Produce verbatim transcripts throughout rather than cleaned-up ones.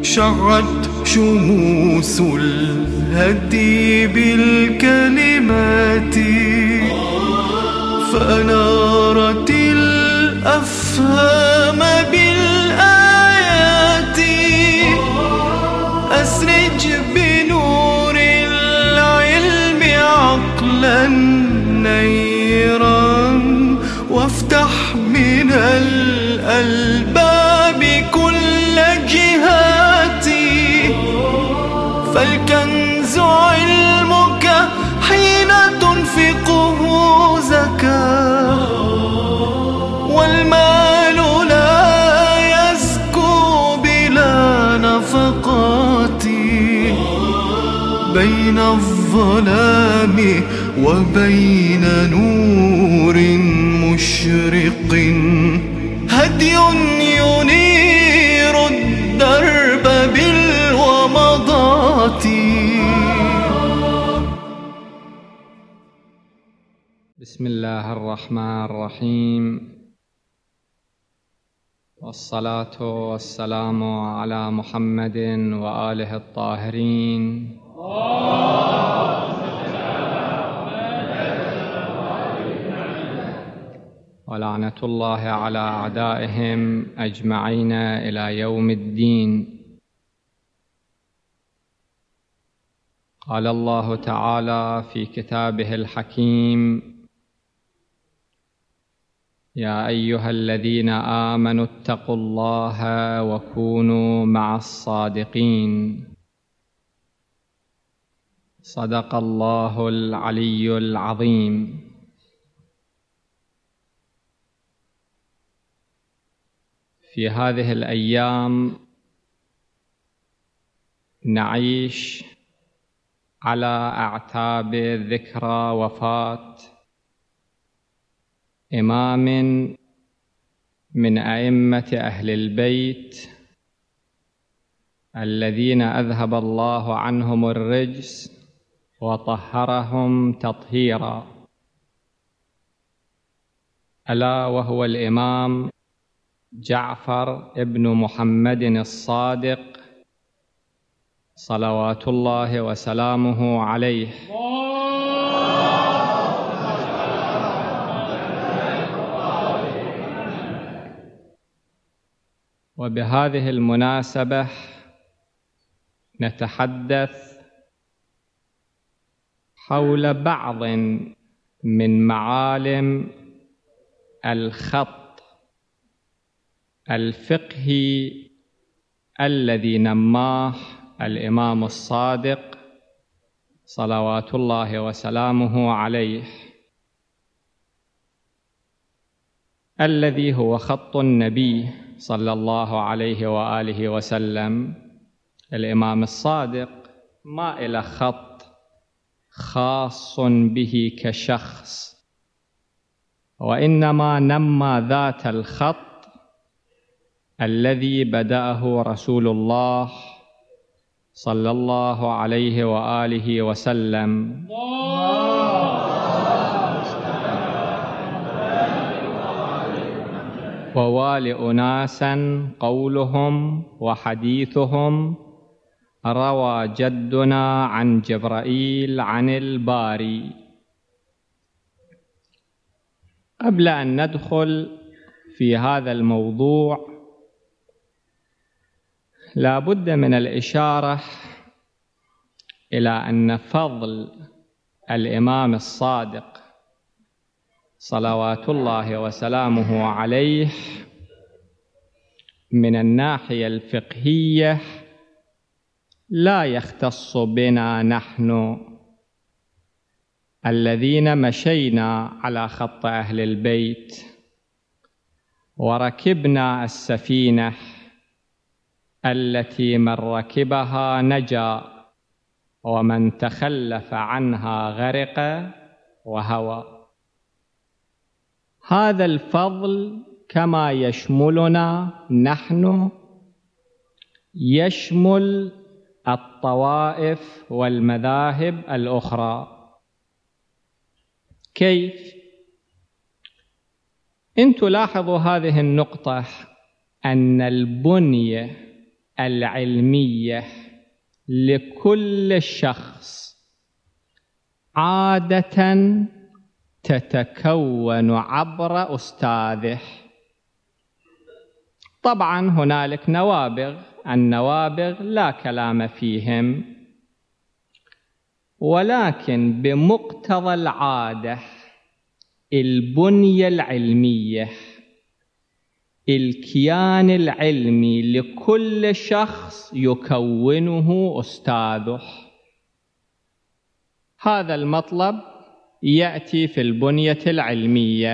شعت شموس الهدي بالكلمات فأنارت الأفهام بالآيات. أسرج بنور العلم عقلا نيرا وافتح من الألباب كل جهاتي. فالكنز علمك حين تنفقه زكاة، والمال لا يزكو بلا نفقات. بين الظلام وبين نور مشرق هدي ينير الدرب بالومضات. بسم الله الرحمن الرحيم، والصلاة والسلام على محمد وآله الطاهرين. ولعنة الله على أعدائهم أجمعين إلى يوم الدين. قال الله تعالى في كتابه الحكيم: يا أيها الذين آمنوا اتقوا الله وكونوا مع الصادقين. صدق الله العلي العظيم. في هذه الأيام نعيش على أعتاب ذكرى وفاة إمام من أئمة أهل البيت الذين أذهب الله عنهم الرجس وطهرهم تطهيرا، ألا وهو الإمام جعفر ابن محمد الصادق صلوات الله وسلامه عليه. وبهذه المناسبة نتحدث حول بعض من معالم الخط الفقهي الذي نماه الإمام الصادق صلوات الله وسلامه عليه، الذي هو خط النبي صلى الله عليه وآله وسلم. الإمام الصادق ما إلى خط خاص به كشخص، وإنما نمى ذات الخط الذي بدأه رسول الله صلى الله عليه وآله وسلم. ووالي أناسا قولهم وحديثهم روى جدنا عن جبرائيل عن الباري. قبل أن ندخل في هذا الموضوع لا بد من الإشارة إلى أن فضل الإمام الصادق صلوات الله وسلامه عليه من الناحية الفقهية لا يختص بنا نحن الذين مشينا على خط أهل البيت وركبنا السفينة التي من ركبها نجا ومن تخلف عنها غرق وهوى. هذا الفضل كما يشملنا نحن يشمل الطوائف والمذاهب الأخرى. كيف؟ إن تلاحظوا هذه النقطة، أن البنية العلمية لكل شخص عادة تتكون عبر أستاذه. طبعا هنالك نوابغ، النوابغ لا كلام فيهم، ولكن بمقتضى العادة البنية العلمية، الكيان العلمي لكل شخص يكونه أستاذه. هذا المطلب يأتي في البنية العلمية،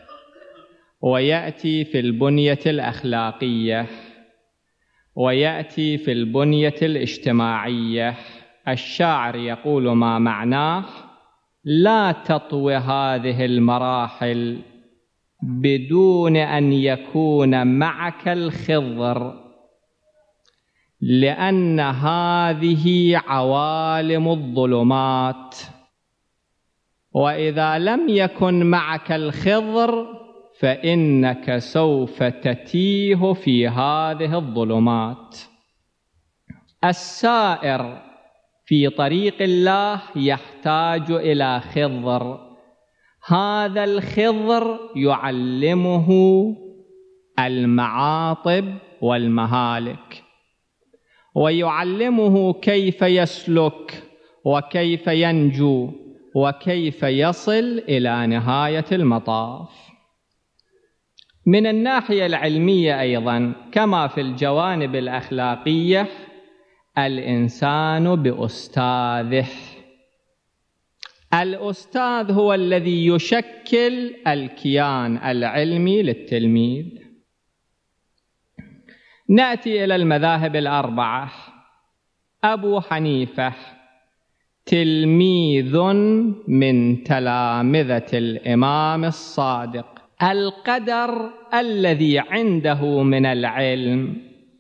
ويأتي في البنية الأخلاقية، ويأتي في البنية الاجتماعية. الشاعر يقول ما معناه: لا تطوي هذه المراحل بدون أن يكون معك الخضر، لأن هذه عوالم الظلمات، وإذا لم يكن معك الخضر فإنك سوف تتيه في هذه الظلمات. السائر في طريق الله يحتاج إلى خضر، هذا الخضر يعلمه المعاطب والمهالك، ويعلمه كيف يسلك وكيف ينجو وكيف يصل إلى نهاية المطاف. من الناحية العلمية أيضا كما في الجوانب الأخلاقية، الإنسان بأستاذه. الأستاذ هو الذي يشكل الكيان العلمي للتلميذ. نأتي إلى المذاهب الأربعة. أبو حنيفة تلميذ من تلامذة الإمام الصادق. القدر الذي عنده من العلم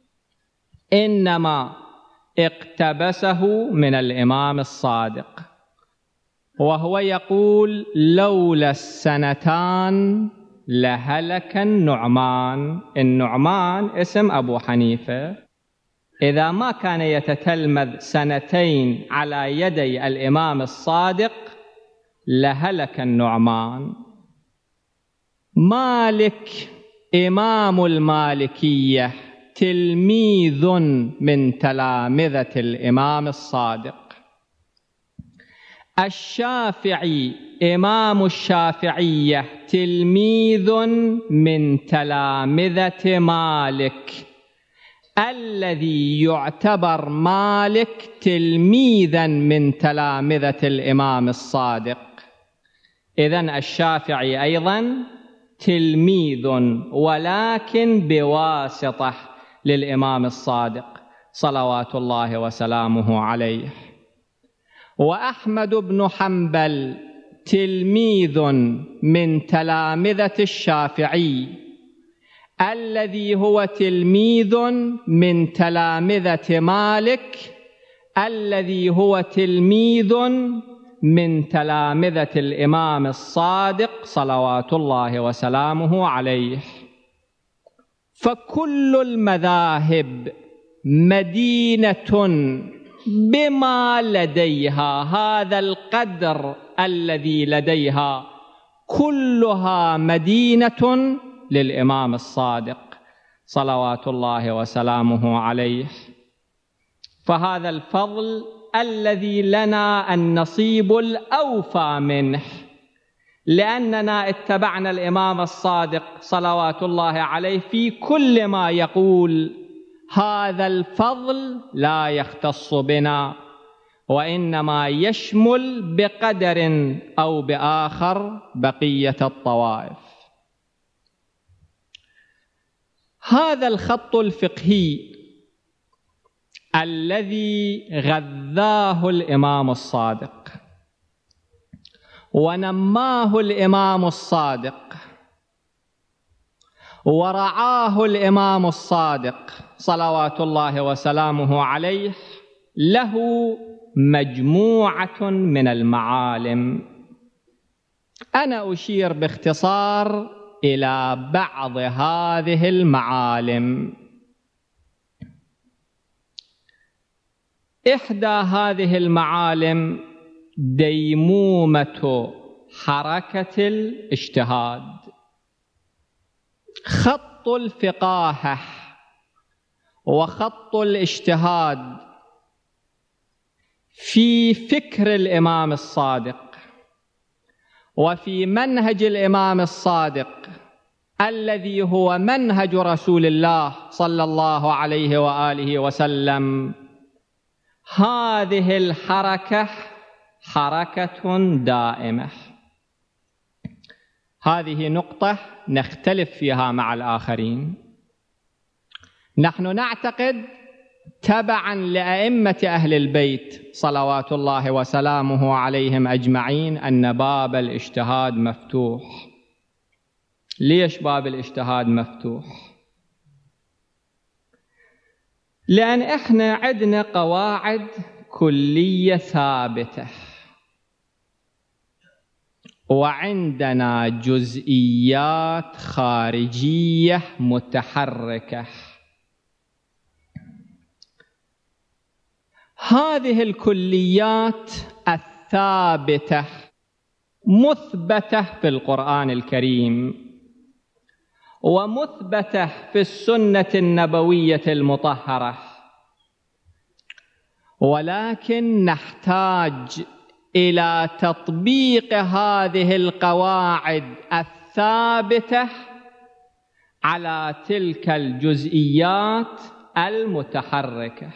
إنما اقتبسه من الإمام الصادق، وهو يقول: لولا السنتان لهلك النعمان. النعمان اسم أبو حنيفة، إذا ما كان يتتلمذ سنتين على يدي الإمام الصادق لهلك النعمان. مالك إمام المالكية تلميذ من تلامذة الإمام الصادق. الشافعي إمام الشافعية تلميذ من تلامذة مالك، الذي يعتبر مالك تلميذا من تلامذة الإمام الصادق. إذن الشافعي أيضا تلميذ، ولكن بواسطة للإمام الصادق صلوات الله وسلامه عليه. وأحمد بن حنبل تلميذ من تلامذة الشافعي، الذي هو تلميذ من تلامذة مالك، الذي هو تلميذ من تلامذة الإمام الصادق صلوات الله وسلامه عليه. فكل المذاهب مدينة بما لديها، هذا القدر الذي لديها كلها مدينة للإمام الصادق صلوات الله وسلامه عليه. فهذا الفضل الذي لنا النصيب الأوفى منه، لأننا اتبعنا الإمام الصادق صلوات الله عليه في كل ما يقول. هذا الفضل لا يختص بنا، وإنما يشمل بقدر أو بآخر بقية الطوائف. هذا الخط الفقهي الذي غذاه الإمام الصادق ونماه الإمام الصادق ورعاه الإمام الصادق صلوات الله وسلامه عليه، له مجموعة من المعالم. أنا أشير باختصار إلى بعض هذه المعالم. إحدى هذه المعالم ديمومة حركة الاجتهاد. خط الفقاهة وخط الاجتهاد في فكر الإمام الصادق وفي منهج الإمام الصادق الذي هو منهج رسول الله صلى الله عليه وآله وسلم، هذه الحركة حركة دائمة. هذه نقطة نختلف فيها مع الآخرين. نحن نعتقد تبعا لأئمة أهل البيت صلوات الله وسلامه عليهم أجمعين أن باب الاجتهاد مفتوح. ليش باب الاجتهاد مفتوح؟ لأن إحنا عندنا قواعد كلية ثابتة وعندنا جزئيات خارجية متحركة. هذه الكليات الثابتة مثبتة في القرآن الكريم ومثبتة في السنة النبوية المطهرة، ولكن نحتاج إلى تطبيق هذه القواعد الثابتة على تلك الجزئيات المتحركة.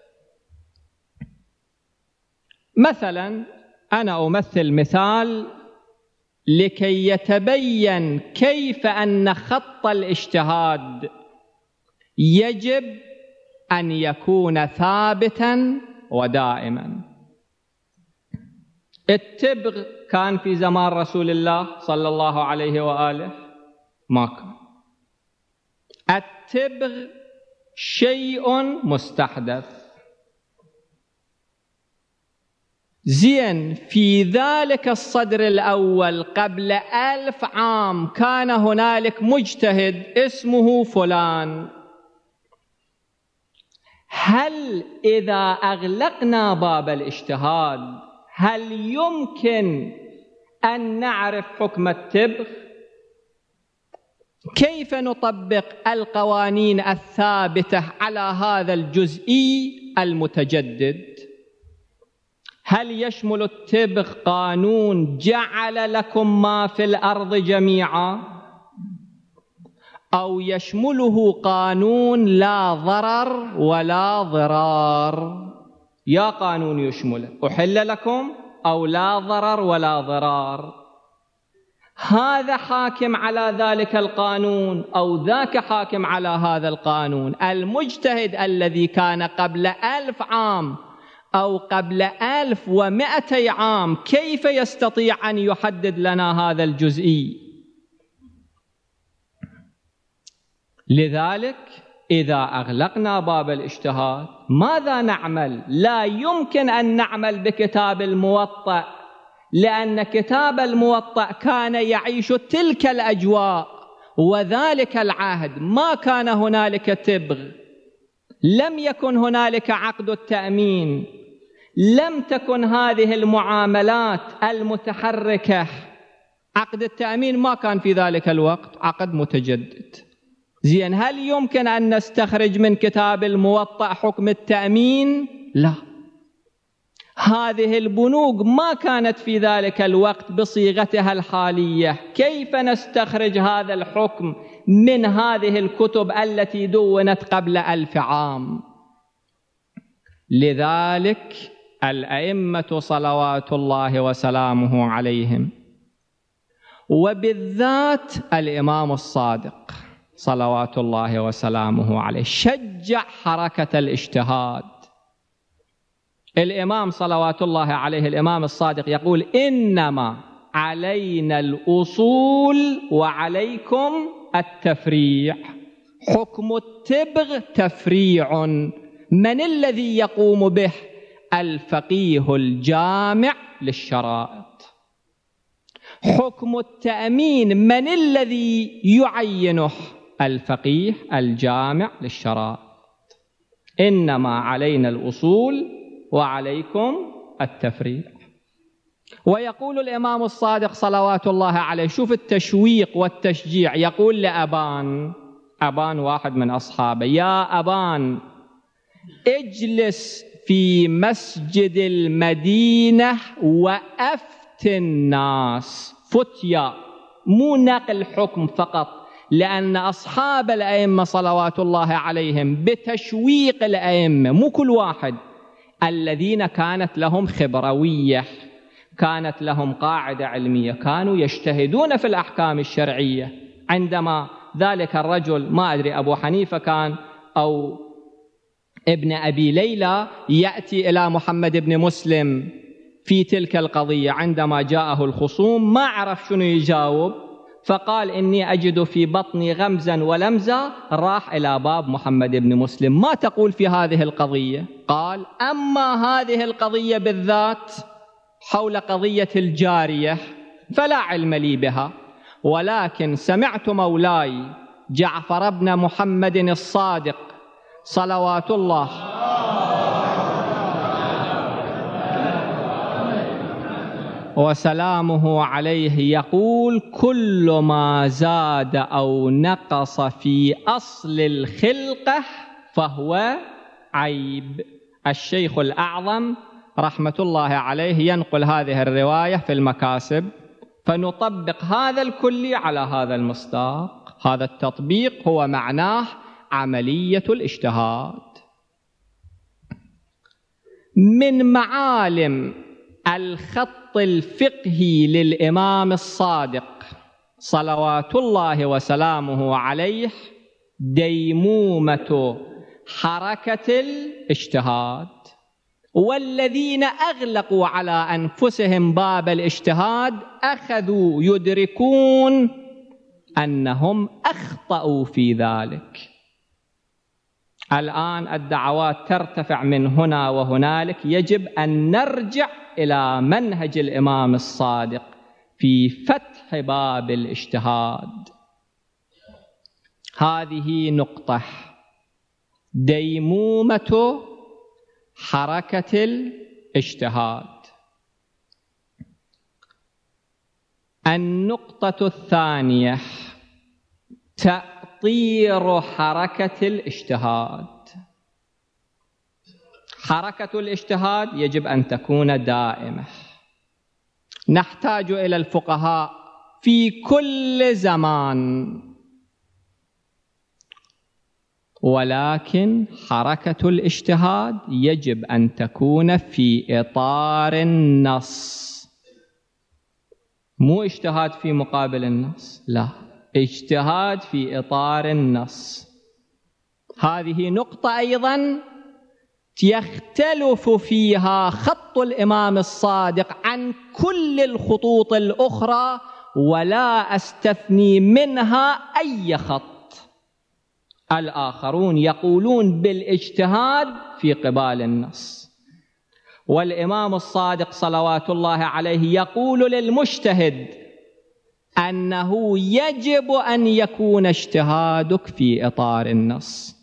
مثلا أنا أمثل مثال لكي يتبين كيف أن خط الاجتهاد يجب أن يكون ثابتا ودائما. التبغ كان في زمان رسول الله صلى الله عليه وآله؟ ما كان. التبغ شيء مستحدث. زين، في ذلك الصدر الأول قبل ألف عام كان هنالك مجتهد اسمه فلان. هل إذا أغلقنا باب الاجتهاد هل يمكن أن نعرف حكم التبغ؟ كيف نطبق القوانين الثابتة على هذا الجزئي المتجدد؟ هل يشمل التبغ قانون جعل لكم ما في الأرض جميعا، أو يشمله قانون لا ضرر ولا ضرار؟ يا قانون يشمله أحل لكم أو لا ضرر ولا ضرار. هذا حاكم على ذلك القانون أو ذاك حاكم على هذا القانون. المجتهد الذي كان قبل ألف عام أو قبل ألف ومئتي عام كيف يستطيع أن يحدد لنا هذا الجزئي؟ لذلك إذا أغلقنا باب الاجتهاد ماذا نعمل؟ لا يمكن أن نعمل بكتاب الموطأ، لأن كتاب الموطأ كان يعيش تلك الأجواء وذلك العهد. ما كان هنالك تبغ، لم يكن هنالك عقد التأمين، لم تكن هذه المعاملات المتحركة. عقد التأمين ما كان في ذلك الوقت، عقد متجدد. زين، هل يمكن أن نستخرج من كتاب الموطأ حكم التأمين؟ لا. هذه البنوك ما كانت في ذلك الوقت بصيغتها الحالية. كيف نستخرج هذا الحكم من هذه الكتب التي دونت قبل ألف عام؟ لذلك الأئمة صلوات الله وسلامه عليهم، وبالذات الإمام الصادق صلوات الله وسلامه عليه، شجع حركة الاجتهاد. الإمام صلوات الله عليه الإمام الصادق يقول: إنما علينا الأصول وعليكم التفريع. حكم التبغ تفريع، من الذي يقوم به؟ الفقيه الجامع للشرائط. حكم التأمين من الذي يعينه؟ الفقيه الجامع للشرائط. إنما علينا الأصول وعليكم التفريق. ويقول الإمام الصادق صلوات الله عليه، شوف التشويق والتشجيع، يقول لأبان، أبان واحد من أصحابه: يا أبان اجلس في مسجد المدينة وأفت الناس. فتيا مو نقل حكم فقط، لأن أصحاب الأئمة صلوات الله عليهم بتشويق الأئمة، مو كل واحد، الذين كانت لهم خبروية، كانت لهم قاعدة علمية، كانوا يجتهدون في الأحكام الشرعية. عندما ذلك الرجل، ما أدري أبو حنيفة كان أو ابن أبي ليلى، يأتي إلى محمد بن مسلم في تلك القضية، عندما جاءه الخصوم ما عرف شنو يجاوب، فقال: إني أجد في بطني غمزا ولمزا. راح إلى باب محمد بن مسلم: ما تقول في هذه القضية؟ قال: أما هذه القضية بالذات حول قضية الجارية فلا علم لي بها، ولكن سمعت مولاي جعفر بن محمد الصادق صلوات الله وسلامه عليه يقول: كل ما زاد أو نقص في أصل الخلقة فهو عيب. الشيخ الأعظم رحمة الله عليه ينقل هذه الرواية في المكاسب، فنطبق هذا الكلي على هذا المصداق. هذا التطبيق هو معناه عملية الاجتهاد. من معالم الخط الفقهي للإمام الصادق صلوات الله وسلامه عليه ديمومة حركة الاجتهاد. والذين أغلقوا على أنفسهم باب الاجتهاد أخذوا يدركون أنهم أخطأوا في ذلك. الآن الدعوات ترتفع من هنا وهنالك، يجب أن نرجع إلى منهج الإمام الصادق في فتح باب الاجتهاد. هذه نقطة، ديمومة حركة الاجتهاد. النقطة الثانية، تأطير حركة الاجتهاد. حركة الاجتهاد يجب أن تكون دائمة. نحتاج إلى الفقهاء في كل زمان، ولكن حركة الاجتهاد يجب أن تكون في إطار النص، مو اجتهاد في مقابل النص، لا، اجتهاد في إطار النص. هذه نقطة أيضا يختلف فيها خط الإمام الصادق عن كل الخطوط الأخرى، ولا أستثني منها أي خط. الآخرون يقولون بالاجتهاد في قبال النص، والإمام الصادق صلوات الله عليه يقول للمجتهد أنه يجب أن يكون اجتهادك في إطار النص.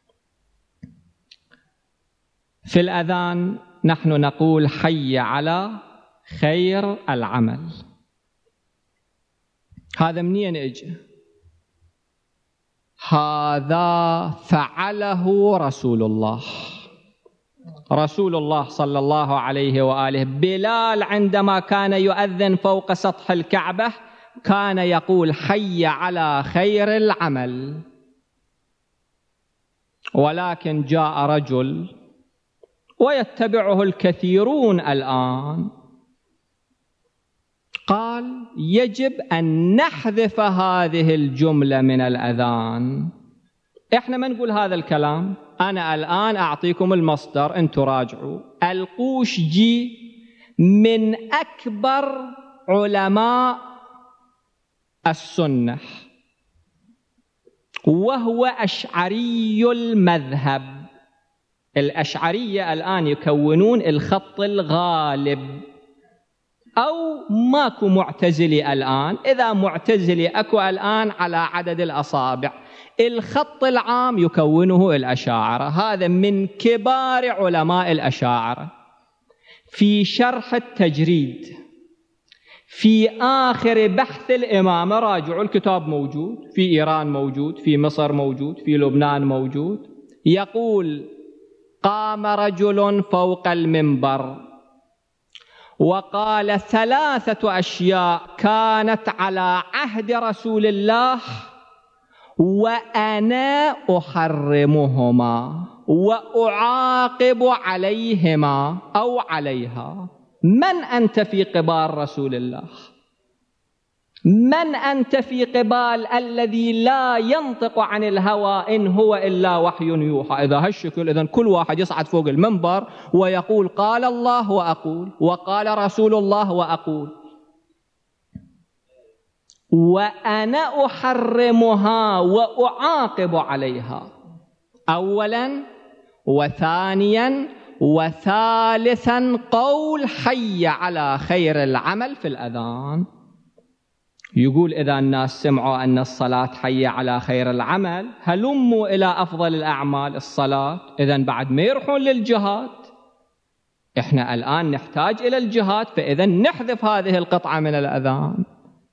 في الأذان نحن نقول: حي على خير العمل. هذا منين اجى؟ هذا فعله رسول الله. رسول الله صلى الله عليه وآله، بلال عندما كان يؤذن فوق سطح الكعبة كان يقول: حي على خير العمل. ولكن جاء رجل ويتبعه الكثيرون الآن قال: يجب أن نحذف هذه الجملة من الأذان. إحنا ما نقول هذا الكلام. أنا الآن أعطيكم المصدر، أنتوا راجعوا. القوشجي من أكبر علماء السنة، وهو أشعري المذهب. الأشعرية الآن يكونون الخط الغالب، أو ماكو معتزلي الآن. إذا معتزلي أكو الآن على عدد الأصابع، الخط العام يكونه الأشاعرة، هذا من كبار علماء الأشاعرة. في شرح التجريد في آخر بحث الإمامة، راجعوا الكتاب موجود، في إيران موجود، في مصر موجود، في لبنان موجود، يقول: قام رجل فوق المنبر وقال ثلاثة أشياء كانت على عهد رسول الله وأنا أحرمهما وأعاقب عليهما أو عليها. من أنت في قبال رسول الله؟ من أنت في قبال الذي لا ينطق عن الهوى إن هو إلا وحي يوحى؟ إذا هالشكل إذن كل واحد يصعد فوق المنبر ويقول قال الله وأقول، وقال رسول الله وأقول، وأنا أحرمها وأعاقب عليها، أولا وثانيا وثالثا قول حي على خير العمل في الأذان. يقول إذا الناس سمعوا أن الصلاة حي على خير العمل هلموا إلى أفضل الأعمال الصلاة، إذن بعد ما يروحون للجهاد. إحنا الآن نحتاج إلى الجهاد، فإذن نحذف هذه القطعة من الأذان.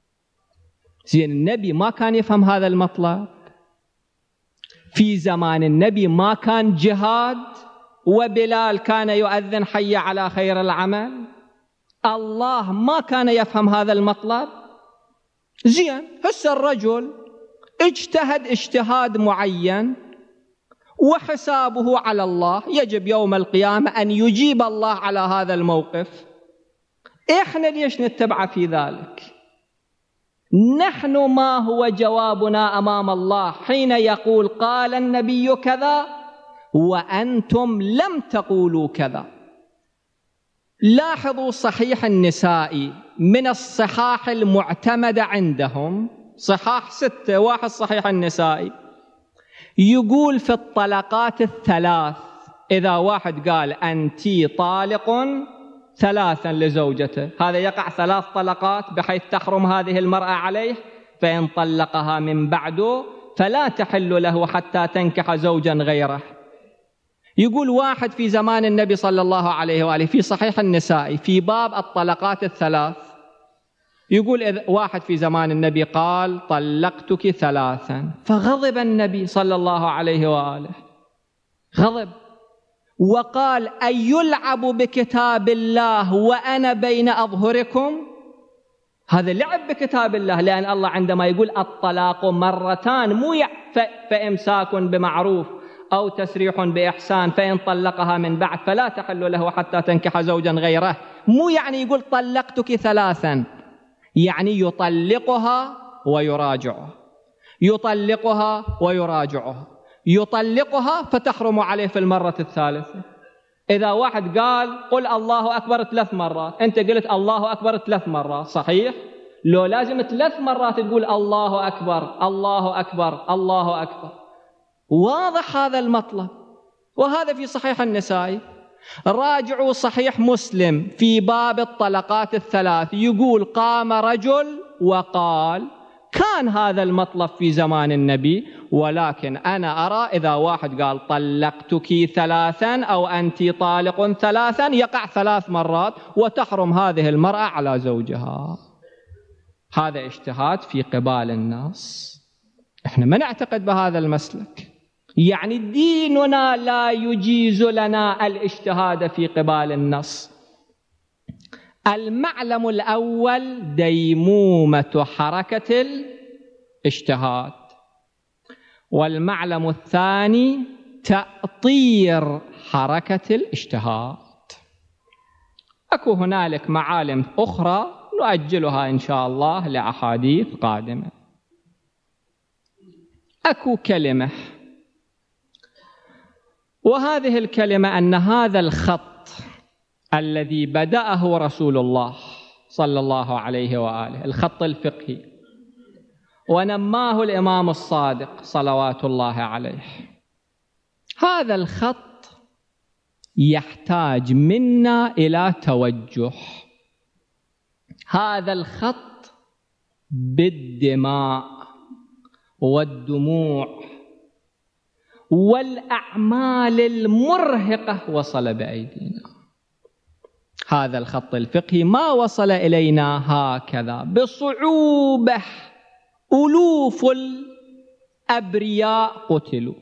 زين، النبي ما كان يفهم هذا المطلب. في زمان النبي ما كان جهاد وبلال كان يؤذن حي على خير العمل. الله ما كان يفهم هذا المطلب. زين، هسه الرجل اجتهد اجتهاد معين وحسابه على الله، يجب يوم القيامة أن يجيب الله على هذا الموقف. إحنا ليش نتبع في ذلك؟ نحن ما هو جوابنا أمام الله حين يقول قال النبي كذا وأنتم لم تقولوا كذا؟ لاحظوا صحيح النسائي من الصحاح المعتمدة عندهم، صحاح ستة، واحد صحيح النسائي، يقول في الطلقات الثلاث إذا واحد قال أنتي طالق ثلاثا لزوجته، هذا يقع ثلاث طلقات بحيث تحرم هذه المرأة عليه، فإن طلقها من بعده فلا تحل له حتى تنكح زوجا غيره. يقول واحد في زمان النبي صلى الله عليه وآله في صحيح النسائي في باب الطلقات الثلاث، يقول إذا واحد في زمان النبي قال طلقتك ثلاثا، فغضب النبي صلى الله عليه وآله، غضب وقال أن يلعب بكتاب الله وأنا بين أظهركم؟ هذا لعب بكتاب الله، لأن الله عندما يقول الطلاق مرتان مو فإمساك بمعروف أو تسريح بإحسان فإن طلقها من بعد فلا تحل له حتى تنكح زوجا غيره، مو يعني يقول طلقتك ثلاثا، يعني يطلقها ويراجعها، يطلقها ويراجعها، يطلقها فتحرم عليه في المرة الثالثة. إذا واحد قال قل الله أكبر ثلاث مرات، أنت قلت الله أكبر ثلاث مرات، صحيح؟ لو لازم ثلاث مرات تقول الله أكبر الله أكبر الله أكبر. واضح هذا المطلب، وهذا في صحيح النسائي. راجعوا صحيح مسلم في باب الطلقات الثلاث، يقول قام رجل وقال كان هذا المطلب في زمان النبي، ولكن أنا أرى إذا واحد قال طلقتك ثلاثا أو أنت طالق ثلاثا يقع ثلاث مرات وتحرم هذه المرأة على زوجها. هذا اجتهاد في قبال الناس، احنا ما نعتقد بهذا المسلك، يعني ديننا لا يجيز لنا الاجتهاد في قبال النص. المعلم الأول ديمومة حركة الاجتهاد، والمعلم الثاني تأطير حركة الاجتهاد. أكو هنالك معالم أخرى نؤجلها إن شاء الله لأحاديث قادمة. أكو كلمة، وهذه الكلمة أن هذا الخط الذي بدأه رسول الله صلى الله عليه وآله، الخط الفقهي، ونماه الإمام الصادق صلوات الله عليه، هذا الخط يحتاج منا إلى توجه. هذا الخط بالدماء والدموع والأعمال المرهقة وصل بأيدينا. هذا الخط الفقهي ما وصل إلينا هكذا بصعوبة. ألوف الأبرياء قتلوا،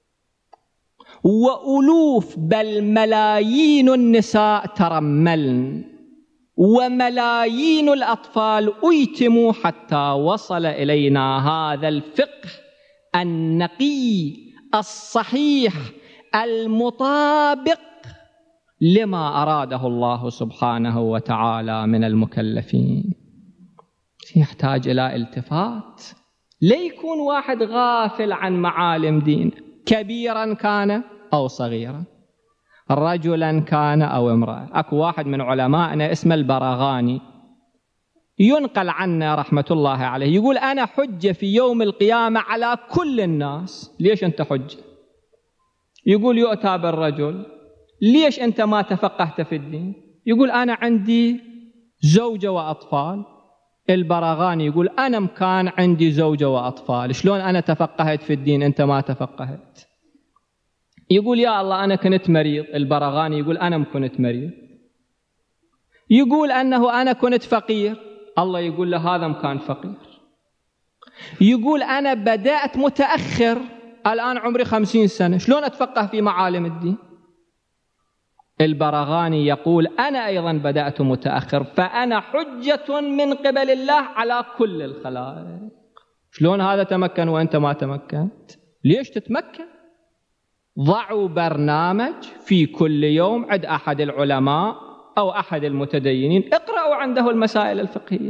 وألوف بل ملايين النساء ترملن، وملايين الأطفال أيتموا حتى وصل إلينا هذا الفقه النقي الصحيح المطابق لما أراده الله سبحانه وتعالى من المكلفين. يحتاج إلى التفات، ليكون واحد غافل عن معالم دين، كبيرا كان أو صغيرا، رجلا كان أو امرأة. أكو واحد من علمائنا اسمه البرغاني ينقل عنه رحمة الله عليه، يقول أنا حجة في يوم القيامة على كل الناس. ليش أنت حجة؟ يقول يؤتى بالرجل، ليش أنت ما تفقهت في الدين؟ يقول أنا عندي زوجة وأطفال. البرغاني يقول أنا مكان عندي زوجة وأطفال، شلون أنا تفقهت في الدين أنت ما تفقهت؟ يقول يا الله أنا كنت مريض. البرغاني يقول أنا كنت مريض. يقول أنه أنا كنت فقير. الله يقول له هذا مكان فقير. يقول أنا بدأت متأخر، الآن عمري خمسين سنة، شلون أتفقه في معالم الدين؟ البرغاني يقول أنا أيضا بدأت متأخر، فأنا حجة من قبل الله على كل الخلائق. شلون هذا تمكن وأنت ما تمكنت؟ ليش تتمكن؟ ضعوا برنامج في كل يوم عند أحد العلماء أو أحد المتدينين، اقرأوا عنده المسائل الفقهية.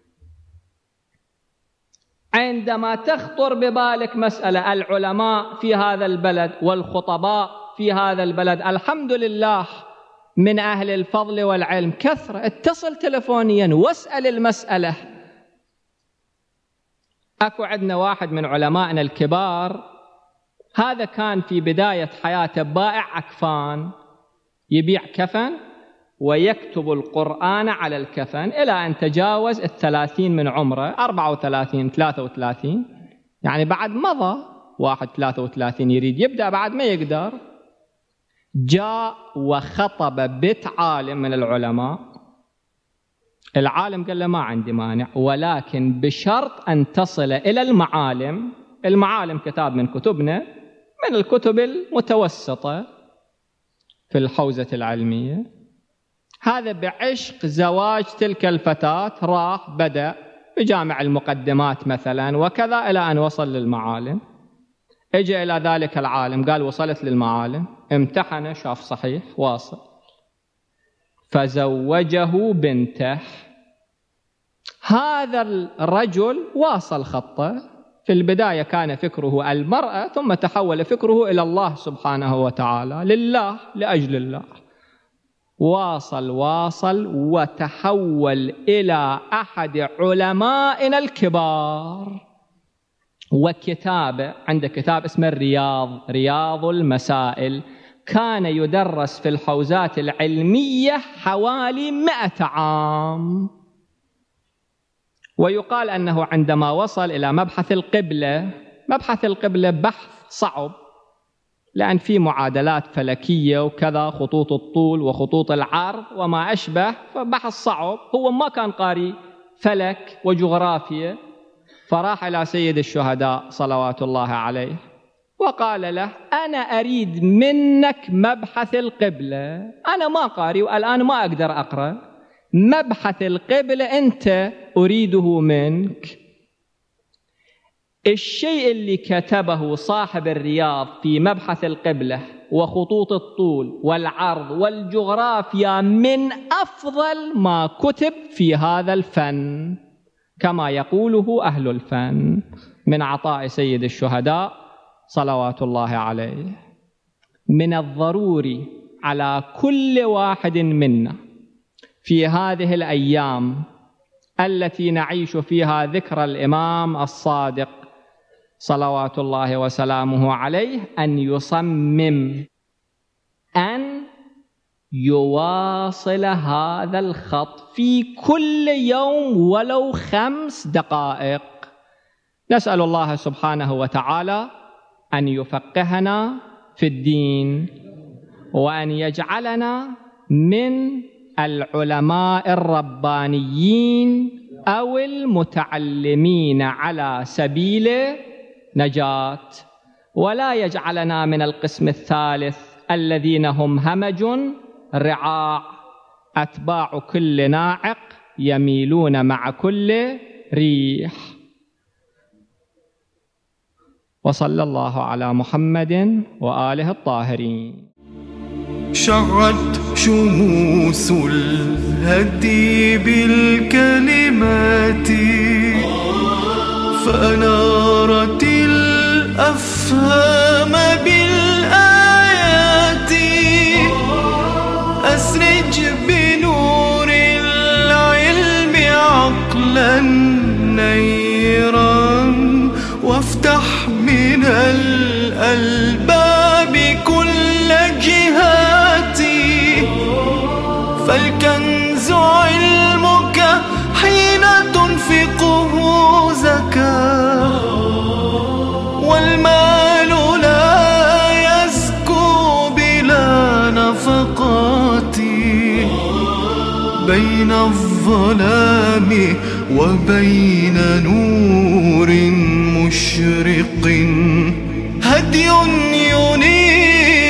عندما تخطر ببالك مسألة، العلماء في هذا البلد والخطباء في هذا البلد الحمد لله من أهل الفضل والعلم كثرة، اتصل تلفونيا واسأل المسألة. أكو عندنا واحد من علمائنا الكبار، هذا كان في بداية حياته بائع أكفان، يبيع كفن ويكتب القرآن على الكفن، إلى أن تجاوز الثلاثين من عمره، أربعة وثلاثين ثلاثة وثلاثين، يعني بعد مضى واحد ثلاثة وثلاثين يريد يبدأ بعد ما يقدر. جاء وخطب بيت عالم من العلماء. العالم قال له ما عندي مانع، ولكن بشرط أن تصل إلى المعالم. المعالم كتاب من كتبنا، من الكتب المتوسطة في الحوزة العلمية. هذا بعشق زواج تلك الفتاة راح بدأ بجامع المقدمات مثلا وكذا إلى أن وصل للمعالم. اجى إلى ذلك العالم قال وصلت للمعالم، امتحنه شاف صحيح واصل، فزوجه بنته. هذا الرجل واصل خطه، في البداية كان فكره المرأة، ثم تحول فكره إلى الله سبحانه وتعالى، لله لأجل الله. واصل واصل وتحول إلى أحد علمائنا الكبار. وكتابه، عنده كتاب اسمه الرياض، رياض المسائل، كان يدرس في الحوزات العلمية حوالي مئة عام. ويقال أنه عندما وصل إلى مبحث القبلة، مبحث القبلة بحث صعب لأن في معادلات فلكية وكذا، خطوط الطول وخطوط العرض وما أشبه، فبحث صعب. هو ما كان قاري فلك وجغرافيا، فراح إلى سيد الشهداء صلوات الله عليه وقال له أنا أريد منك مبحث القبلة، أنا ما قاري والآن ما أقدر أقرأ، مبحث القبلة أنت أريده منك. الشيء اللي كتبه صاحب الرياض في مبحث القبلة وخطوط الطول والعرض والجغرافيا من أفضل ما كتب في هذا الفن، كما يقوله أهل الفن من عطاء سيد الشهداء صلوات الله عليه. من الضروري على كل واحد منا في هذه الأيام التي نعيش فيها ذكرى الإمام الصادق صلوات الله وسلامه عليه أن يصمم أن يواصل هذا الخط في كل يوم ولو خمس دقائق. نسأل الله سبحانه وتعالى أن يفقهنا في الدين، وأن يجعلنا من العلماء الربانيين أو المتعلمين على سبيل نجاة، ولا يجعلنا من القسم الثالث الذين هم همج رعاع أتباع كل ناعق يميلون مع كل ريح. وصلى الله على محمد وآله الطاهرين. شعت شموس الهدي بالكلمات، فأنارت الأفهام بالآيات. أسرج بنور العلم عقلا نيرا، وافتح من الألباب كل جهاتي. فالكنز علمك حين تنفقه زكاة، والمال لا يزكو بلا نفقات. بين الظلام وبين نور مشرق هدي ينير